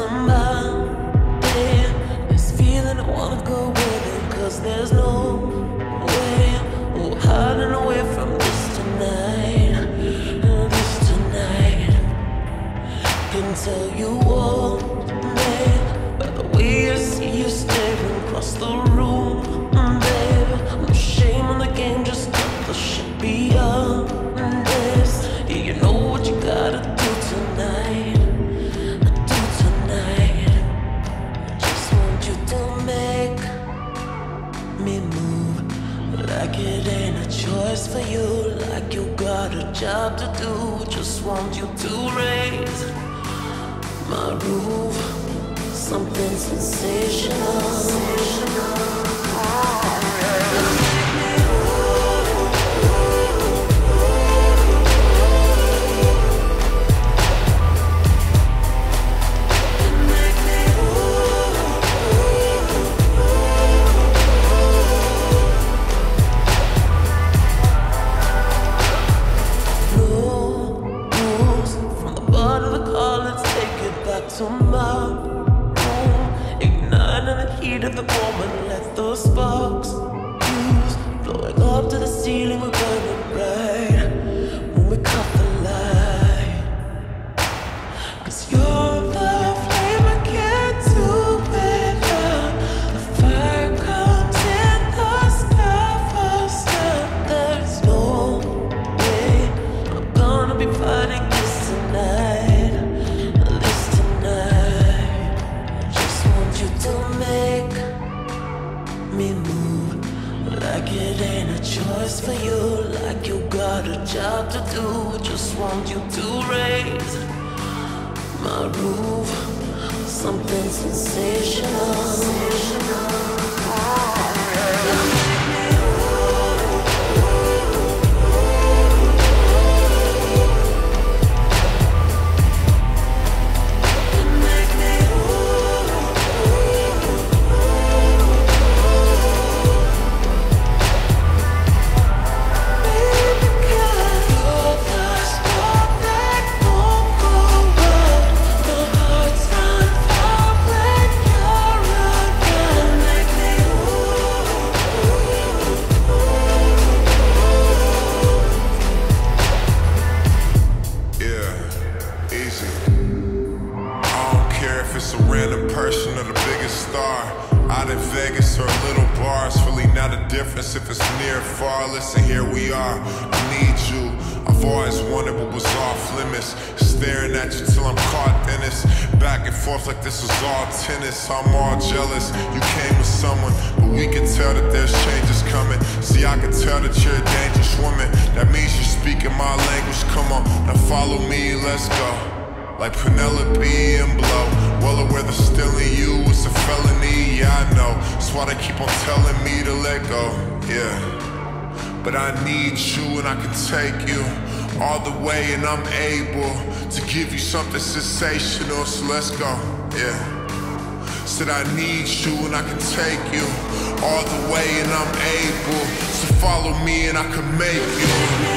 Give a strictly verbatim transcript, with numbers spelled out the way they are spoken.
somebody. This feeling I wanna go with it, cause there's no way oh, hiding away from this tonight. This tonight. Can tell you want me by the way I see you staring across the room, baby. No shame in the game, just cut the shit beyond this. Yeah, you know what you gotta do tonight. Do tonight. Just want you to make me move like it ain't a choice for you, like you got a job to do. Just want you to raise my roof, something sensational. To my room, igniting the heat of the moment. Let those sparks fuse, blowing up to the ceiling. We're burning bright when we cut the light. Cause you're the flame I can't do without. The fire comes in the sky faster. There's no way I'm gonna be fighting this tonight. Me move like it ain't a choice for you, like you got a job to do. Just want you to raise my roof, something sensational. It's a random person or the biggest star out in Vegas or little bars, really not a difference if it's near or far. Listen, here we are, I need you. I've always wanted what was off limits, staring at you till I'm caught in this. Back and forth like this was all tennis. I'm all jealous, you came with someone, but we can tell that there's changes coming. See, I can tell that you're a dangerous woman. That means you're speaking my language. Come on, now follow me, let's go. Like Penelope and Blow, well aware that stealing you is a felony, yeah I know. That's why they keep on telling me to let go, yeah. But I need you and I can take you all the way, and I'm able to give you something sensational, so let's go, yeah. Said I need you and I can take you all the way, and I'm able to follow me and I can make you.